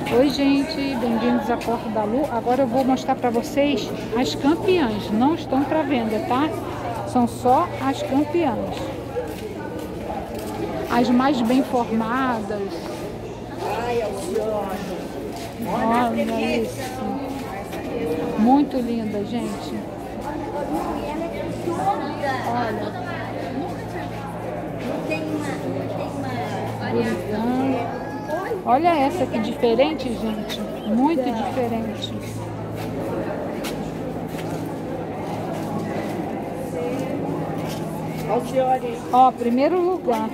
Oi gente, bem-vindos à Porta da Lu. Agora eu vou mostrar para vocês as campeãs. Não estão para venda, tá? São só as campeãs. As mais bem formadas. Olha isso. Muito linda, gente. Olha. Olha essa que diferente, gente. Muito diferente. Ó, primeiro lugar.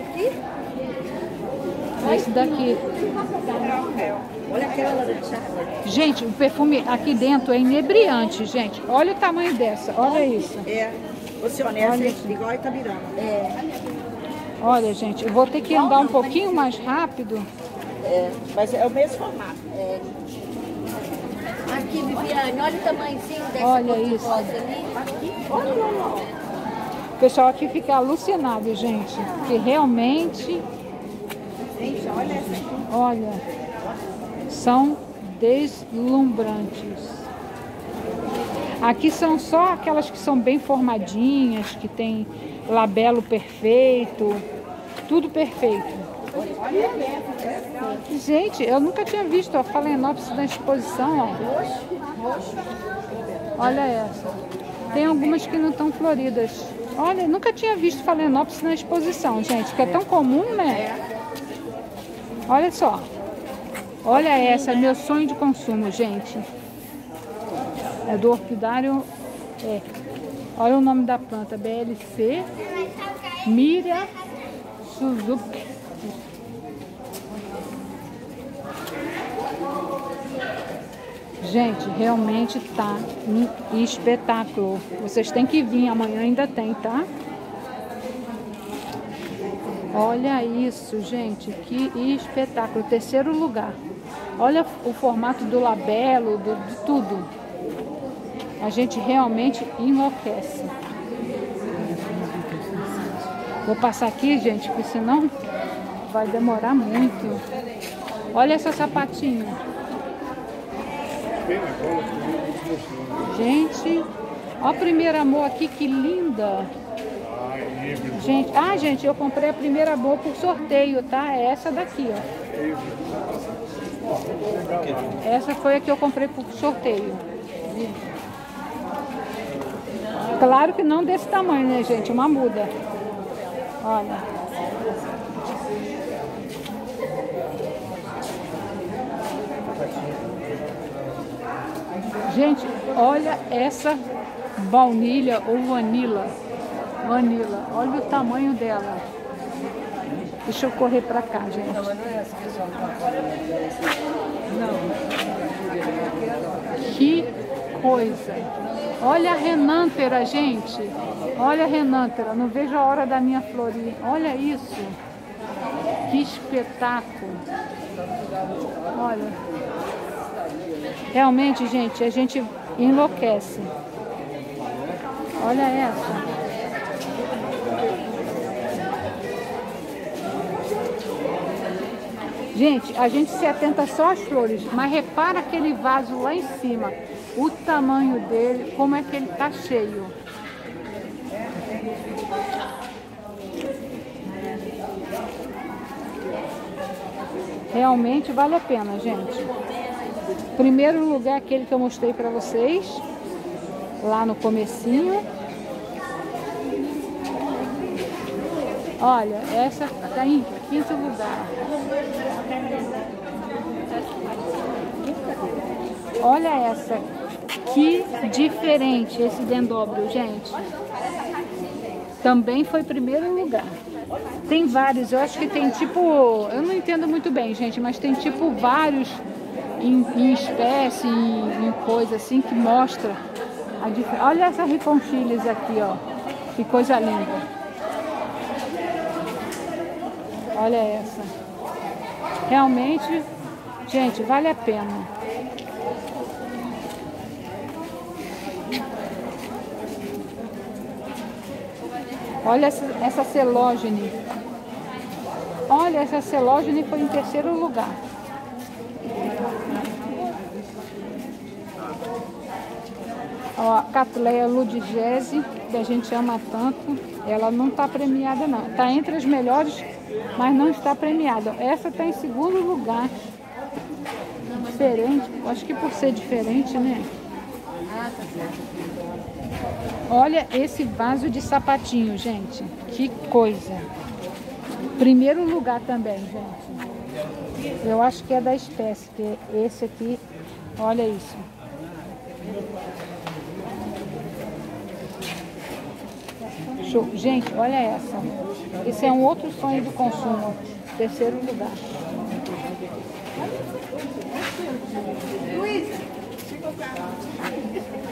Esse daqui. Olha aquela laranjada. Gente, o perfume aqui dentro é inebriante, gente. Olha o tamanho dessa. Olha isso. É. Você honesta, igual a Itabirama. Olha, gente, eu vou ter que andar um pouquinho mais rápido. Mas é o mesmo formato. Aqui, Viviane, olha o tamanhozinho dessa Olha isso. rosa ali. Olha. O pessoal aqui fica alucinado, gente. Porque realmente, Gente, olha essa aqui. olha, são deslumbrantes. Aqui são só aquelas que são bem formadinhas, que tem labelo perfeito, tudo perfeito. Gente, eu nunca tinha visto a Phalaenopsis na exposição, ó. Olha essa. Tem algumas que não estão floridas. Olha, eu nunca tinha visto Phalaenopsis na exposição, gente, que é tão comum, né? Olha só. Olha essa, meu sonho de consumo, gente. É do orquidário. Olha o nome da planta, BLC Miria Suzuki. Gente, realmente tá um espetáculo. Vocês têm que vir, amanhã ainda tem, tá? Olha isso, gente, que espetáculo. Terceiro lugar. Olha o formato do labelo, de tudo. A gente realmente enlouquece. Vou passar aqui, gente, porque senão vai demorar muito. Olha essa sapatinha. Gente, ó o Primeiro Amor aqui, que linda. Gente, eu comprei a Primeiro Amor por sorteio, tá? É essa daqui, ó. Essa foi a que eu comprei por sorteio. Claro que não desse tamanho, né, gente? Uma muda. Olha. Gente, olha essa baunilha ou vanila. Olha o tamanho dela. Deixa eu correr pra cá, gente. Que coisa. Olha a renântera, gente. Olha a renântera. Não vejo a hora da minha florir. Olha isso. Que espetáculo. Olha. Realmente, gente, a gente enlouquece. Olha essa. Gente, a gente se atenta só às flores, mas repara aquele vaso lá em cima. O tamanho dele, como é que ele tá cheio. Realmente vale a pena, gente. Primeiro lugar, aquele que eu mostrei para vocês, lá no comecinho. Olha, essa tá em quinto lugar. Olha essa, que diferente esse dendróbio, gente. Também foi primeiro lugar. Tem vários, eu acho que tem tipo, eu não entendo muito bem, gente, mas tem tipo vários em espécie, em coisa assim, que mostra a diferença. Olha essa riconchilis aqui, ó, que coisa linda. Olha essa. Realmente, gente, vale a pena. Olha essa celógene. Olha, essa celógene foi em terceiro lugar. Ó, a Catleia Ludgese, que a gente ama tanto, ela não está premiada não. Está entre as melhores, mas não está premiada. Essa está em segundo lugar. Diferente, acho que por ser diferente, né? Olha esse vaso de sapatinho, gente. Que coisa. Primeiro lugar também, gente. Eu acho que é da espécie, que esse aqui, olha isso. Show. Gente, olha essa. Esse é um outro sonho do consumo. Terceiro lugar. Luísa,